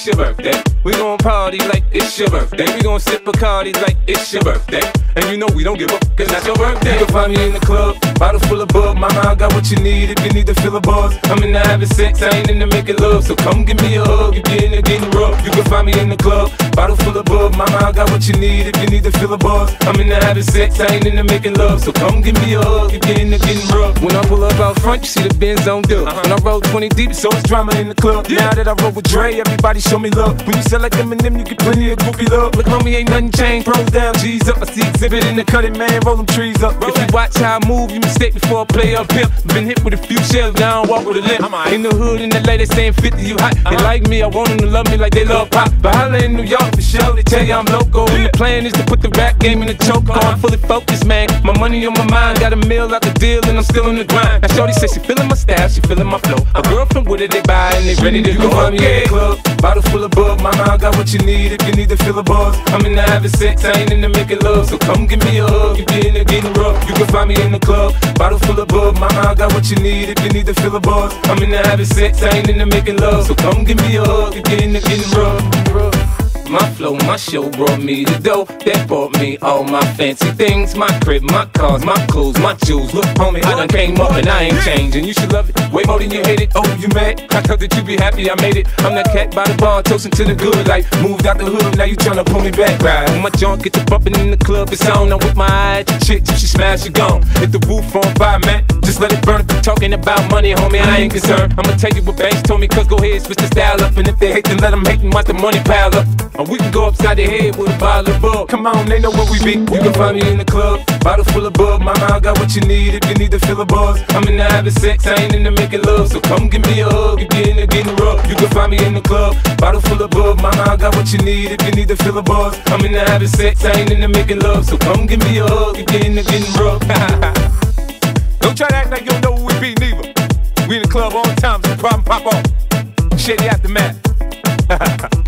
it's your birthday. We gon' party like it's your birthday. We gon' sip Bacardi like it's your birthday. And you know we don't give up, cause that's your birthday. You can find me in the club, bottle full of bub. Mama, I got what you need if you need to fill a buzz. I'm into having sex, I ain't into making love. So come give me a hug, if you're into getting rough. You can find me in the club, bottle full of bub. Mama, I got what you need if you need to fill a buzz. I'm into having sex, I ain't into making love. So come give me a hug, if you're into getting rough. When I pull up out front, you see the Benz on dub. When I roll 20 deep, so it's drama in the club. Now that I roll with Dre, everybody show me love. When you sell like Eminem, you get plenty of goofy love. Look, homie, ain't nothing changed. Pros down, G's up. I see exhibit in the cutting, man. Roll them trees up. If you watch how I move, you mistake before I play up here. Been hit with a few shells, now I don't walk with a limp. In the hood, in the LA, they saying 50, you hot. They like me, I want them to love me like they love pop. But holla in New York for sure, they tell you I'm loco. And the plan is to put the rap game in the choke. I'm fully focused, man. My money on my mind, got a meal out the deal, and I'm still in the grind. Now shorty says she feeling my style, she feeling my flow. A girl from Wooded, they buy and they ready to go. Find me in the club, bottle full of bub. Mama, I got what you need if you need to fill a buzz. I'm into having sex, I ain't into making love. So come give me a hug, if you're into getting rough. You can find me in the club, bottle full of bub. Mama, I got what you need if you need to fill a buzz. I'm into having sex, I ain't into making love. So come give me a hug, if you're into getting rough. My flow, my show brought me the dough that bought me all my fancy things. My crib, my cars, my clothes, my jewels. Look, homie, I done came up and I ain't changing. You should love it way more than you hate it. Oh, you mad? I thought that you be happy I made it. I'm that cat by the bar, toasting to the good life. Moved out the hood, now you tryna pull me back, right? When my junk get to bumping in the club, it's on. I'm with my eye at the chick, if she smash, she gone. Hit the roof on fire, man. Just let it burn. If you're talking about money, homie, I ain't concerned. I'ma tell you what banks told me, cause go ahead, switch the style up. And if they hate, then let them hate and watch the money pile up. Or we can go upside the head with a bottle of bub. Come on, they know where we be. You can find me in the club, bottle full of bub. Mama, I got what you need if you need to fill a buzz. I'm into having sex, I ain't into making love. So come give me a hug, if you're into getting rough. You can find me in the club, bottle full of bub. Mama, I got what you need if you need to fill a buzz. I'm into having sex, I ain't into making love. So come give me a hug, if you're into getting rough. Don't try to act like you don't know who we be, neither. We in the club all the time, so the problem pop off. Shady Aftermath.